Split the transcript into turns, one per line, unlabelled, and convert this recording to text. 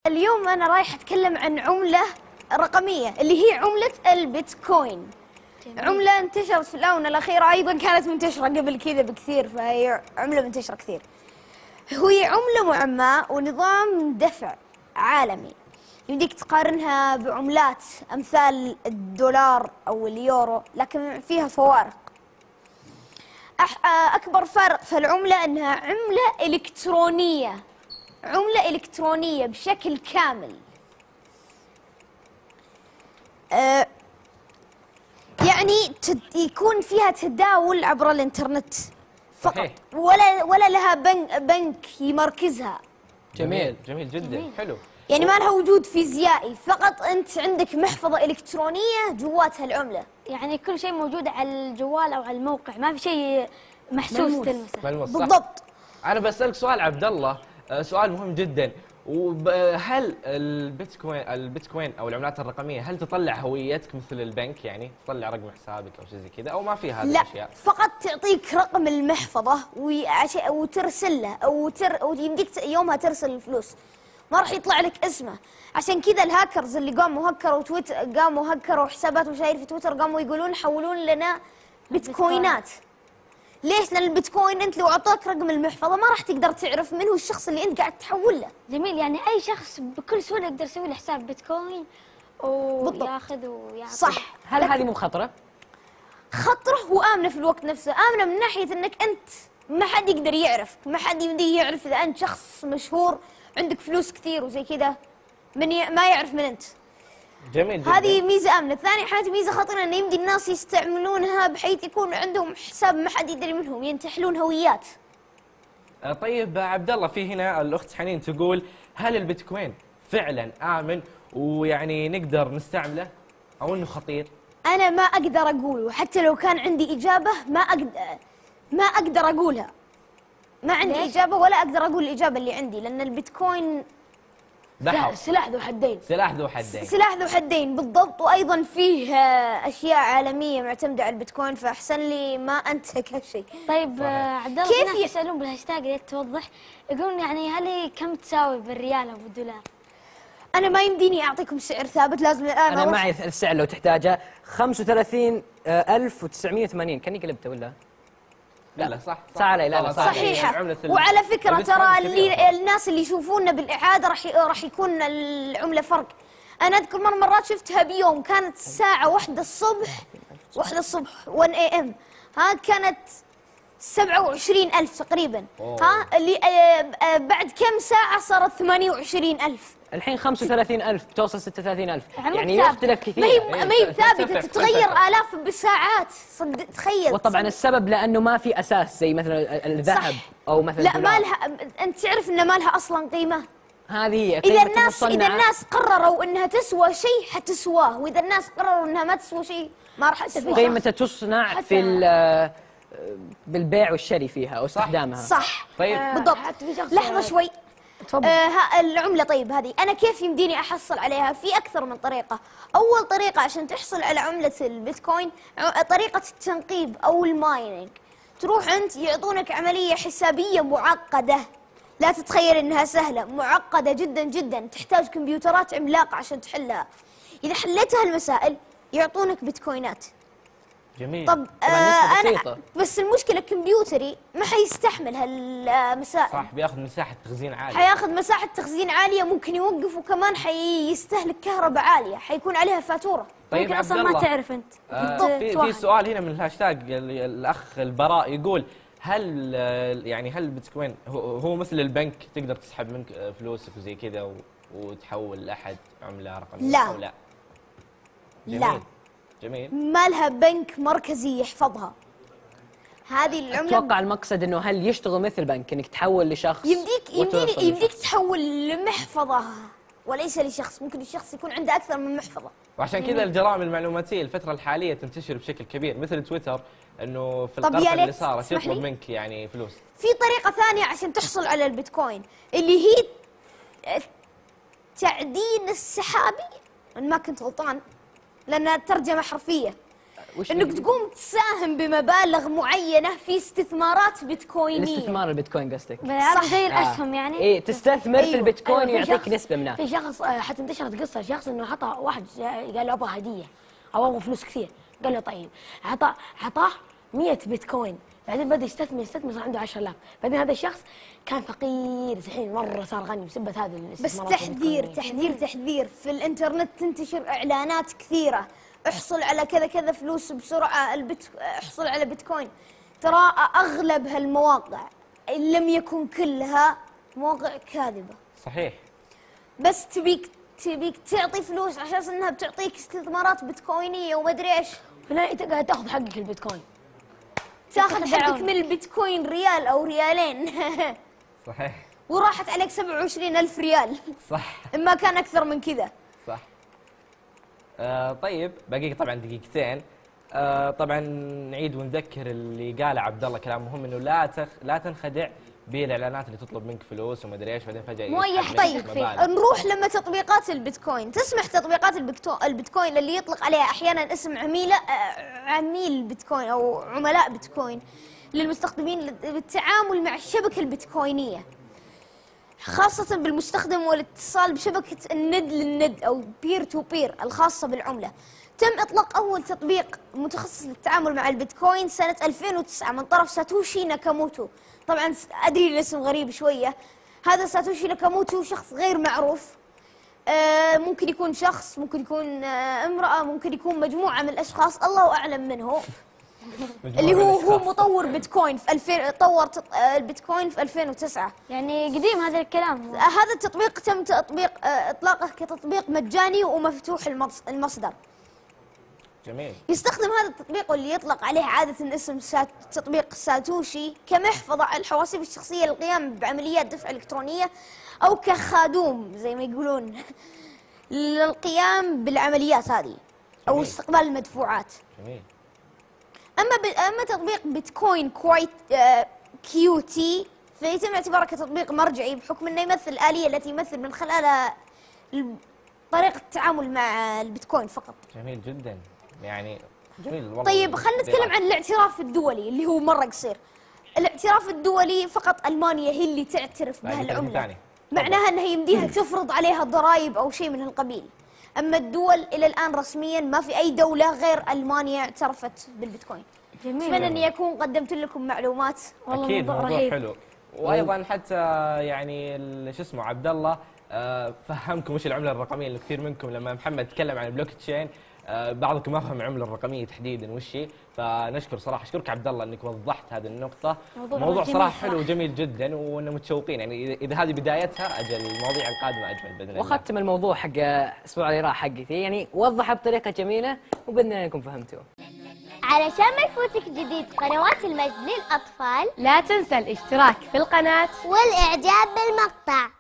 اليوم أنا رايح أتكلم عن عملة رقمية اللي هي عملة البيتكوين. عملة انتشرت في الآونة الأخيرة، أيضا كانت منتشرة قبل كذا بكثير، فهي عملة منتشرة كثير. هي عملة معماة ونظام دفع عالمي، يمديك تقارنها بعملات أمثال الدولار أو اليورو، لكن فيها فوارق. أكبر فارق في العملة أنها عملة إلكترونية، عملة إلكترونية بشكل كامل. يعني يكون فيها تداول عبر الإنترنت فقط. صحيح. ولا لها بنك يمركزها.
جميل جدا. حلو.
يعني ما لها وجود فيزيائي، فقط أنت عندك محفظة إلكترونية جواتها العملة.
يعني كل شيء موجود على الجوال أو على الموقع، ما في شيء محسوس تلمسه.
بالضبط.
أنا بسألك سؤال عبد الله، سؤال مهم جدا. هل البيتكوين او العملات الرقميه هل تطلع هويتك مثل البنك، يعني تطلع رقم حسابك او شيء زي كذا، او ما في هذه الاشياء؟
لا، فقط تعطيك رقم المحفظه وترسل له او يمديك يومها ترسل الفلوس، ما راح يطلع لك اسمه. عشان كذا الهاكرز اللي قاموا هكروا حسابات مشاهير في تويتر قاموا يقولون حولون لنا بيتكوينات. ليش؟ لأن البيتكوين أنت لو أعطاك رقم المحفظة ما راح تقدر تعرف من هو الشخص اللي أنت قاعد تحول له.
جميل، يعني أي شخص بكل سهولة يقدر يسوي له حساب بيتكوين وياخذ ويعطي.
صح.
هل هذه مو خطرة؟
خطرة وآمنة في الوقت نفسه. آمنة من ناحية أنك أنت ما حد يقدر يعرفك، ما حد يمديه يعرف إذا أنت شخص مشهور عندك فلوس كثير وزي كذا، ما يعرف من أنت.
جميل جدا.
هذه ميزة آمنة. ثاني حاجة ميزة خطيرة أن يمدي الناس يستعملونها بحيث يكون عندهم حساب ما حد يدري منهم، ينتحلون هويات.
طيب عبد الله، في هنا الأخت حنين تقول هل البيتكوين فعلا آمن ويعني نقدر نستعمله أو أنه خطير؟
أنا ما أقدر أقول، وحتى لو كان عندي إجابة ما أقدر أقولها. ما عندي إجابة ولا أقدر أقول الإجابة اللي عندي، لأن البيتكوين
سلاح ذو حدين.
سلاح ذو حدين بالضبط. وايضا فيه اشياء عالميه معتمده على البيتكوين، فاحسن لي ما انتهك هالشيء.
طيب عبد الله، كيف يسالون بالهاشتاج اللي توضح، يقولون يعني هل هي كم تساوي بالريال او بالدولار؟
انا ما يمديني اعطيكم سعر ثابت، لازم الان
انا معي السعر لو تحتاجه. 35080. كاني قلبته ولا؟
لا صح
علي. لا
صحيحة. وعلى فكرة ترى الناس اللي يشوفونا بالإعادة راح يكون العملة فرق. أنا أذكر مرات شفتها بيوم كانت الساعة 1 الصبح 1 AM، كانت 27,000 تقريبا. اللي بعد كم ساعة صارت 28,000.
الحين 35,000 بتوصل 36,000، يعني يختلف كثير.
ما هي ثابتة، تتغير آلاف بالساعات. تخيل.
وطبعا السبب لأنه ما في أساس زي مثلا الذهب أو مثلا
لا ما لها. أنت تعرف إن ما لها أصلا قيمة.
هذه
إذا الناس قرروا إنها تسوى شيء حتسواه، وإذا الناس قرروا إنها ما تسوى شيء ما راح تسواه.
قيمتها تصنع في بالبيع والشري فيها أو استخدامها.
صح.
طيب
بالضبط. لحظة شوي. العملة طيب هذه أنا كيف يمديني أحصل عليها؟ في أكثر من طريقة. أول طريقة عشان تحصل على عملة البيتكوين طريقة التنقيب أو المايننج. تروح أنت يعطونك عملية حسابية معقدة، لا تتخيل إنها سهلة، معقدة جدا جدا، تحتاج كمبيوترات عملاقة عشان تحلها. إذا حليتها المسائل يعطونك بيتكوينات.
جميل.
طب أنا بس المشكلة كمبيوتري ما حيستحمل هالمسائل.
صح، بياخذ مساحة تخزين عالية.
حياخذ مساحة تخزين عالية، ممكن يوقف، وكمان حيستهلك كهرباء عالية، حيكون عليها فاتورة.
طيب
ممكن أصلا ما تعرف أنت.
في سؤال هنا من الهاشتاج الأخ البراء يقول هل البيتكوين هو مثل البنك تقدر تسحب منك فلوسك وزي كذا وتحول لأحد عملة رقمية؟
لا.
أو لا؟ جميل.
ما لها بنك مركزي يحفظها. هذه العملة
أتوقع المقصد إنه هل يشتغل مثل بنك، إنك تحول لشخص؟
يمديك تحول لمحفظة وليس لشخص. ممكن الشخص يكون عنده أكثر من محفظة.
وعشان كذا الجرائم المعلوماتية الفترة الحالية تنتشر بشكل كبير، مثل تويتر، إنه في القرصة اللي صارت يطلب منك يعني فلوس.
في طريقة ثانية عشان تحصل على البيتكوين، اللي هي تعدين السحابي، إن ما كنت غلطان لأنها ترجمة حرفية. انك تقوم تساهم بمبالغ معينه في استثمارات بيتكوينيه.
الاستثمار البيتكوين قصدك؟
صح زي الاسهم يعني.
ايه تستثمر في البيتكوين
أيوة،
ويعطيك نسبه منها.
في شخص حتى انتشرت قصه شخص انه عطى واحد قال له ابغى هديه او ابغى فلوس كثير، قال له طيب عطاه 100 بيتكوين، بعدين بدا يستثمر صار عنده 10,000، بعدين هذا الشخص كان فقير الحين مره صار غني بسبه هذا الاستثمارات.
بس تحذير في الانترنت تنتشر اعلانات كثيره، احصل على كذا كذا فلوس بسرعه، احصل على بيتكوين. ترى اغلب هالمواقع ان لم يكن كلها مواقع كاذبه.
صحيح.
بس تبيك تعطي فلوس عشان انها بتعطيك استثمارات بيتكوينيه وما ادري ايش،
فلا انت قاعد تاخذ حقك البيتكوين،
تاخذ حقك من البيتكوين ريال او ريالين
صحيح.
وراحت عليك 27,000 ريال.
صح.
ما كان اكثر من كذا.
صح. طيب باقي طبعا دقيقتين. طبعا نعيد ونذكر اللي قاله عبد الله كلام مهم، انه لا تنخدع بالاعلانات اللي تطلب منك فلوس وما ادري ايش، بعدين فجاه
طيب نروح لما تطبيقات البيتكوين تسمح تطبيقات البيتكوين اللي يطلق عليها احيانا اسم عميل بيتكوين او عملاء بيتكوين للمستخدمين بالتعامل مع الشبكه البيتكوينيه، خاصه بالمستخدم والاتصال بشبكه الند للند او بير تو بير الخاصه بالعمله. تم إطلاق أول تطبيق متخصص للتعامل مع البيتكوين سنة 2009 من طرف ساتوشي ناكاموتو. طبعا أدري الاسم غريب شوية. هذا ساتوشي ناكاموتو شخص غير معروف، ممكن يكون شخص، ممكن يكون امرأة، ممكن يكون مجموعة من الأشخاص الله أعلم من هو. اللي هو مطور بيتكوين في طور البيتكوين في 2009.
يعني قديم هذا الكلام.
هذا التطبيق تم إطلاقه كتطبيق مجاني ومفتوح المصدر.
جميل.
يستخدم هذا التطبيق واللي يطلق عليه عادة اسم تطبيق ساتوشي كمحفظة على الحواسيب الشخصية للقيام بعمليات دفع إلكترونية أو كخادوم زي ما يقولون للقيام بالعمليات هذه أو استقبال المدفوعات.
جميل.
أما تطبيق بيتكوين كيوتي فيتم اعتباره كتطبيق مرجعي بحكم أنه يمثل الآلية التي يمثل من خلالها طريقة التعامل مع البيتكوين فقط.
جميل جدا. يعني جميل والله.
طيب خلينا نتكلم عن الاعتراف الدولي اللي هو مرة قصير. الاعتراف الدولي فقط ألمانيا هي اللي تعترف بهالعملة، معناها أنها يمديها تفرض عليها ضرائب أو شيء من هالقبيل. أما الدول إلى الآن رسميا ما في أي دولة غير ألمانيا اعترفت بالبيتكوين.
جميل.
أتمنى أني أكون قدمت لكم معلومات.
والله أكيد موضوع حلو. وأيضا حتى يعني شو اسمه عبد الله فهمكم وش العملة الرقمية، اللي كثير منكم لما محمد تكلم عن البلوك تشين بعضكم ما فهم العملة الرقمية تحديدا وش هي، فنشكر صراحة أشكرك عبد الله إنك وضحت هذه النقطة. موضوع صراحة حلو وجميل جدا، وإننا متشوقين يعني إذا هذه بدايتها أجل المواضيع القادمة أجمل بإذن الله.
وختم الموضوع حق أسبوع الإراء حقتي، يعني وضحها بطريقة جميلة وبإذن الله إنكم فهمتوه.
علشان ما يفوتك جديد قنوات المجد للأطفال
لا تنسى الاشتراك في القناة
والإعجاب بالمقطع.